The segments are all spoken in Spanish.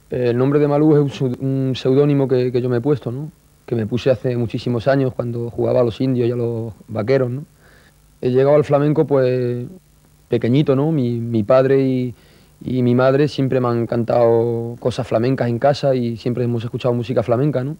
El nombre de Malú es un seudónimo que yo me he puesto, ¿no? Que me puse hace muchísimos años cuando jugaba a los indios y a los vaqueros, ¿no? He llegado al flamenco pues pequeñito, ¿no? Mi padre y mi madre siempre me han cantado cosas flamencas en casa y siempre hemos escuchado música flamenca, ¿no?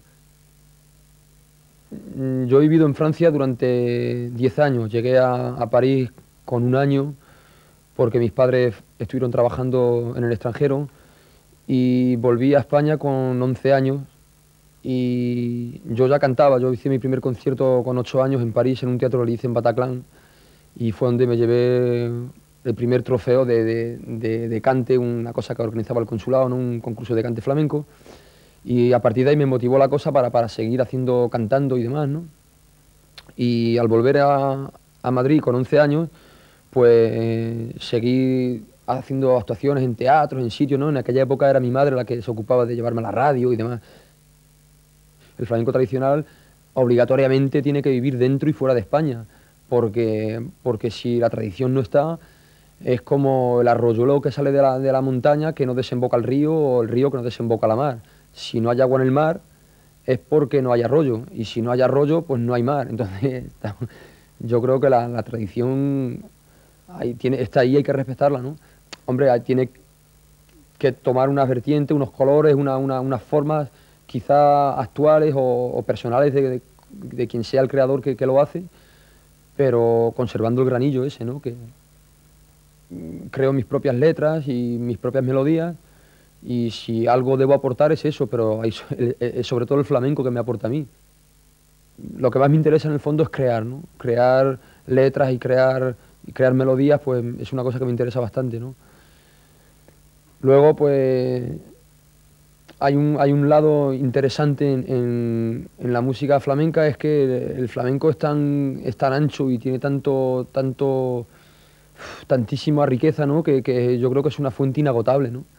Yo he vivido en Francia durante 10 años. Llegué a París con un año porque mis padres estuvieron trabajando en el extranjero y volví a España con 11 años y yo ya cantaba. Yo hice mi primer concierto con 8 años en París en un teatro que le hice en Bataclan y fue donde me llevé el primer trofeo de cante, una cosa que organizaba el consulado, ¿no? Un concurso de cante flamenco. Y a partir de ahí me motivó la cosa para seguir haciendo, cantando y demás, ¿no? Y al volver a Madrid con 11 años, pues seguí haciendo actuaciones en teatros, en sitios, ¿no? En aquella época era mi madre la que se ocupaba de llevarme a la radio y demás. El flamenco tradicional obligatoriamente tiene que vivir dentro y fuera de España, porque si la tradición no está, es como el arroyuelo que sale de la montaña que no desemboca al río o el río que no desemboca a la mar. Si no hay agua en el mar es porque no hay arroyo y si no hay arroyo pues no hay mar. Entonces yo creo que la tradición está ahí, hay que respetarla, ¿no? Hombre, tiene que tomar unas vertientes, unos colores, unas formas quizá actuales o personales de quien sea el creador que lo hace, pero conservando el granillo ese, ¿no? Que creo mis propias letras y mis propias melodías y si algo debo aportar es eso, pero hay sobre todo el flamenco que me aporta a mí. Lo que más me interesa en el fondo es crear, ¿no? Crear letras y crear melodías, pues es una cosa que me interesa bastante, ¿no? Luego, pues hay un lado interesante en la música flamenca, es que el flamenco es tan ancho y tiene tantísima riqueza, ¿no? Que yo creo que es una fuente inagotable, ¿no?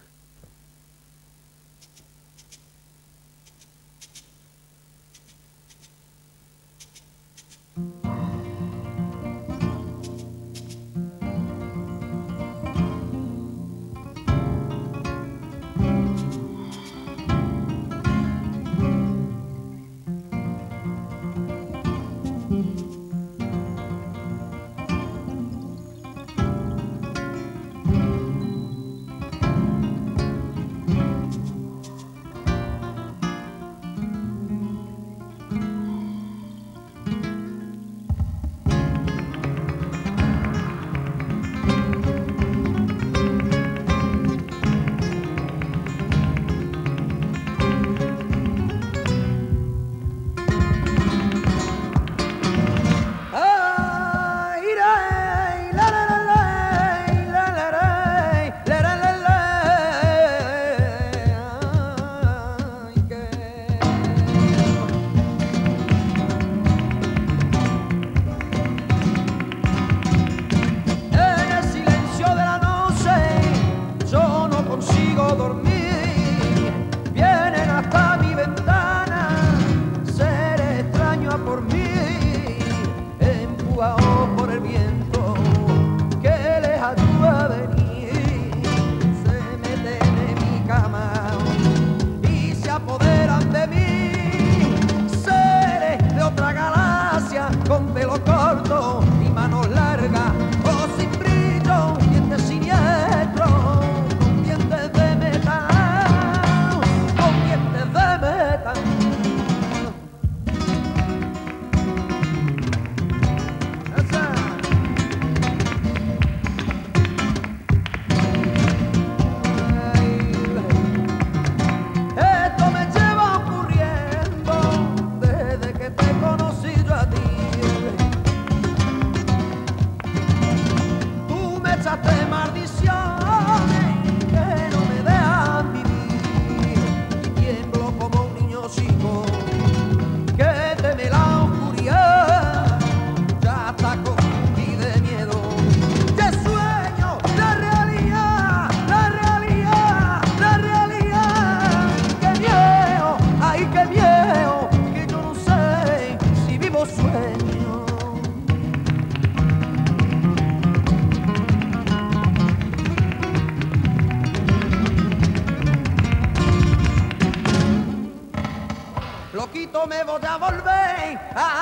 me voy a volver.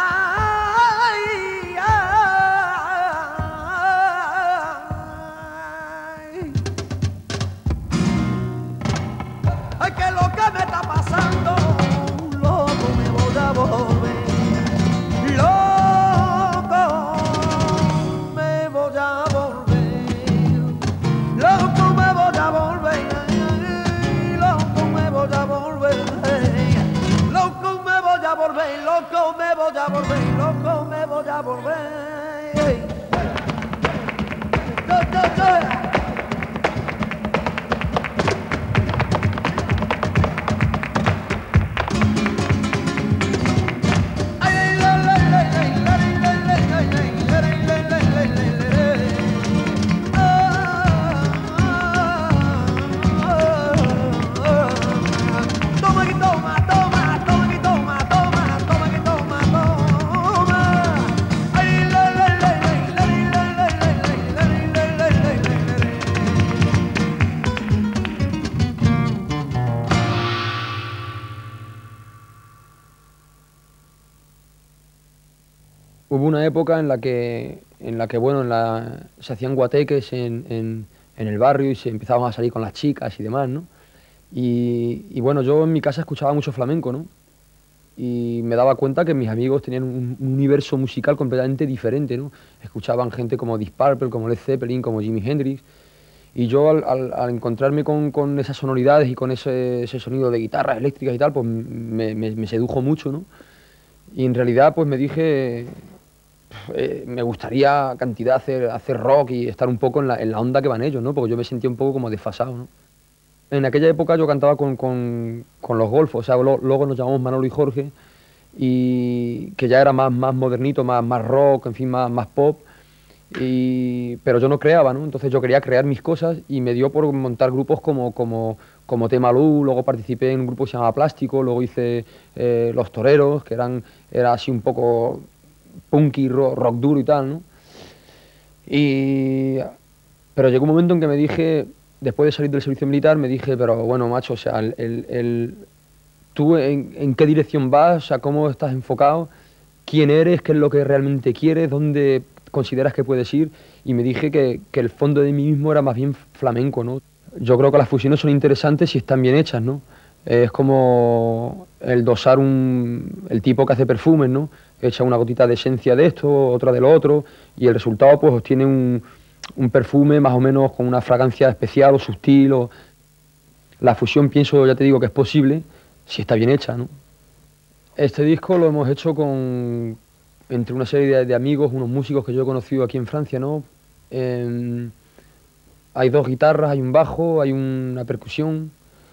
Ay, ay, ay, que lo que me está pasando, loco me voy a volver. Loco me voy a volver. Loco me voy a volver. Loco me voy a volver. Loco me voy a volver. Loco me voy a volver. Loco me voy a volver. Hubo una época en la que bueno, se hacían guateques en el barrio y se empezaban a salir con las chicas y demás, ¿no? Y bueno, yo en mi casa escuchaba mucho flamenco, ¿no? Y me daba cuenta que mis amigos tenían un universo musical completamente diferente, ¿no? Escuchaban gente como Deep Purple, como Led Zeppelin, como Jimi Hendrix. Y yo al encontrarme con esas sonoridades y con ese sonido de guitarras eléctricas y tal, pues me sedujo mucho, ¿no? Y en realidad pues me dije, me gustaría cantidad hacer rock y estar un poco en la onda que van ellos, ¿no? Porque yo me sentía un poco como desfasado, ¿no? En aquella época yo cantaba con los Golfos, o sea, luego nos llamamos Manolo y Jorge, y que ya era más modernito, más rock, en fin, más pop, pero yo no creaba, ¿no? Entonces yo quería crear mis cosas y me dio por montar grupos como Temalú, luego participé en un grupo que se llamaba Plástico, luego hice Los Toreros, que era así un poco punky, rock duro y tal, ¿no? Pero llegó un momento en que me dije, después de salir del servicio militar, me dije, pero bueno, macho, o sea, ¿tú en qué dirección vas? O sea, ¿cómo estás enfocado? ¿Quién eres? ¿Qué es lo que realmente quieres? ¿Dónde consideras que puedes ir? Y me dije que el fondo de mí mismo era más bien flamenco, ¿no? Yo creo que las fusiones son interesantes si están bien hechas, ¿no? Es como el dosar el tipo que hace perfumes, ¿no? Echa una gotita de esencia de esto, otra de lo otro, y el resultado pues obtiene un perfume más o menos con una fragancia especial o sutil. La fusión pienso, ya te digo, que es posible si está bien hecha, ¿no? Este disco lo hemos hecho entre una serie de amigos, unos músicos que yo he conocido aquí en Francia, ¿no? Hay dos guitarras, hay un bajo, hay una percusión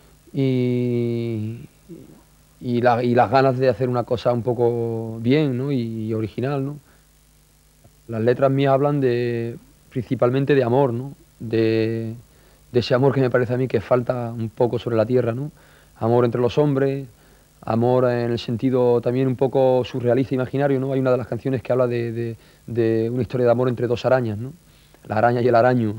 y las ganas de hacer una cosa un poco bien, ¿no? y original, ¿no? Las letras mías hablan principalmente de amor, ¿no? De ese amor que me parece a mí que falta un poco sobre la tierra, ¿no? Amor entre los hombres, amor en el sentido también un poco surrealista, imaginario, ¿no? Hay una de las canciones que habla de una historia de amor entre dos arañas, ¿no? La araña y el araño.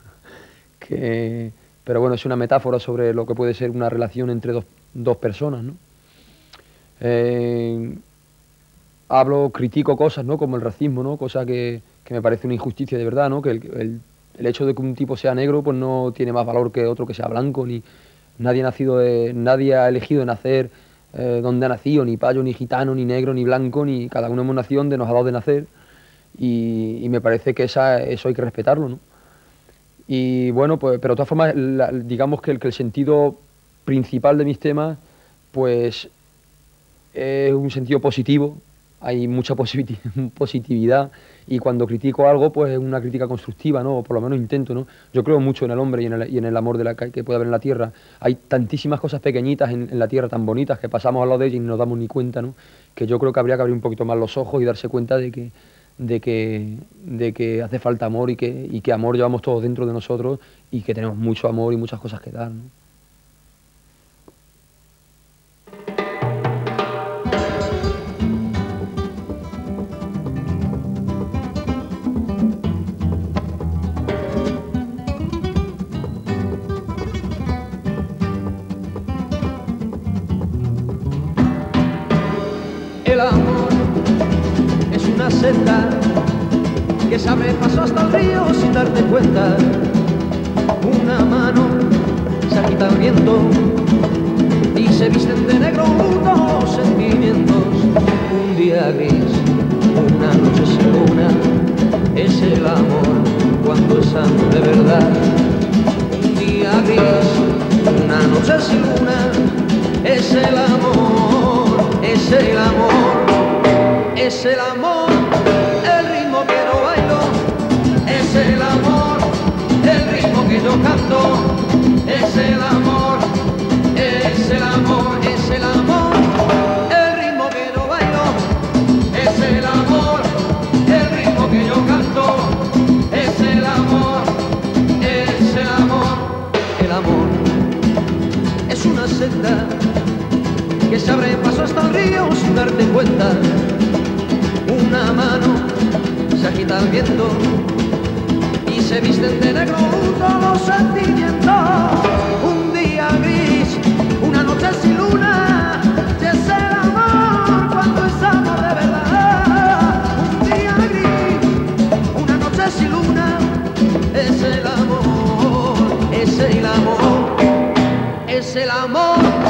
Pero bueno, es una metáfora sobre lo que puede ser una relación entre dos personas, ¿no? Critico cosas, ¿no? Como el racismo, ¿no? Cosa que me parece una injusticia de verdad, ¿no? Que el hecho de que un tipo sea negro pues no tiene más valor que otro que sea blanco, ni nadie ha elegido nacer donde ha nacido, ni payo, ni gitano, ni negro, ni blanco, ni cada uno hemos nacido donde nos ha dado de nacer, y me parece que eso hay que respetarlo, ¿no? Y bueno, pues, pero de todas formas, digamos que el sentido principal de mis temas, pues es un sentido positivo, hay mucha positividad, y cuando critico algo, pues es una crítica constructiva, ¿no? O por lo menos intento, ¿no? Yo creo mucho en el hombre y en el amor que puede haber en la tierra. Hay tantísimas cosas pequeñitas en la tierra, tan bonitas, que pasamos al lado de ellas y no nos damos ni cuenta, ¿no? Que yo creo que habría que abrir un poquito más los ojos y darse cuenta de que hace falta amor y que amor llevamos todos dentro de nosotros y que tenemos mucho amor y muchas cosas que dar, ¿no? El amor es una senda que se abre paso hasta el río sin darte cuenta. Una mano se agita el viento y se visten de negro luto los sentimientos. Un día gris, una noche sin luna, es el amor cuando es amor de verdad. Un día gris, una noche sin luna, es el amor, es el amor, es el amor, el ritmo que yo bailo, es el amor, el ritmo que yo canto, es el amor, es el amor, es el amor, el ritmo que yo bailo, es el amor, el ritmo que yo canto, es el amor, es el amor, el amor es una senda que se abre paso hasta el río sin darte cuenta. Una mano se agita el viento y se visten de negro todos los sentimientos. Un día gris, una noche sin luna, y es el amor cuando es amor de verdad. Un día gris, una noche sin luna, es el amor, es el amor, es el amor.